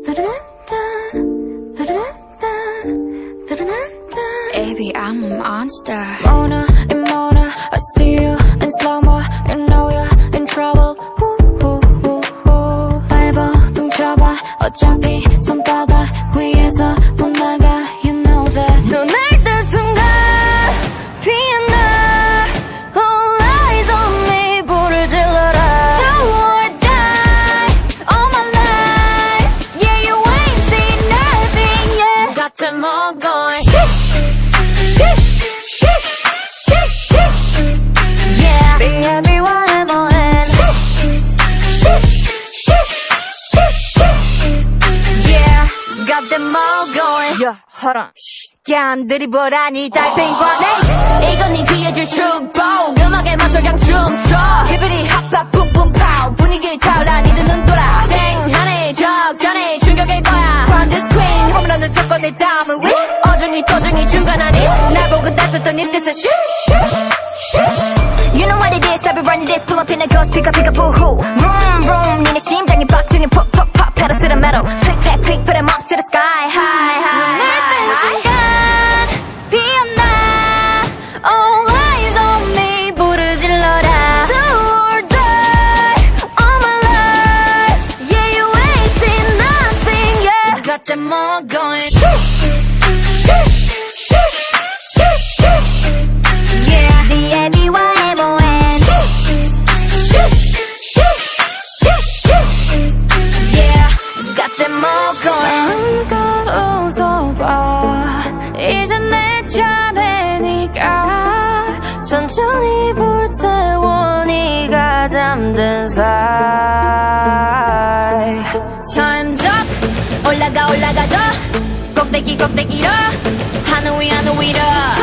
Baby, I'm a monster. Mona and Mona, I see you in slow-mo. You know you're in trouble. 발버둥 쳐봐. 어차피 손바닥 위에서 못 나가. You know that. 너 날 뜬 순간 피어나. All eyes on me. 불을 질러라. Do or die all my life. Yeah, you ain't seen nothing yet. got them all going. Yeah, B-A-B-Y-M-O-N. Yeah, got them all going. Yeah, hold on. 그냥 드리블하니 달팽이관에. 이건 네 귀에 줄 축복. 음악에 맞춰 그냥 춤춰. 히비리 핫팝 붐붐 파우. 분위기를 타올라 니들 눈 돌아. 땡하네 적잖아 충격일 거야. From the screen 홈런을 쳤고 내 다음은 위. 어중이 to중이 중간하니. 날 보고 다쳤던 입에서 You know what it is, I've been running this. Pull up in a ghost, pick up, boo-hoo. Vroom, vroom, 니네 심장이 박등에 pop, pop, pop. Pedal to the metal, click, clack, click, put 'em up to the sky, high, high. 날 뺀 순간 피어나. All eyes on me, 불을 질러라. Do or die, all my life. Yeah, you ain't seen nothing yet. Got them all going. Shush, shush, shush, shush, shush. Yeah, B-A-B-Y-M-O-N. Shush, shush, shush, shush, shush. Yeah, got them all going. 마음껏 웃어봐. 이제 내 차례니까. 천천히 불태워 네가 잠든 사이. Time's up. 올라가 올라가 더. 꼭대기 꼭대기로. 하늘 위 하늘 위로.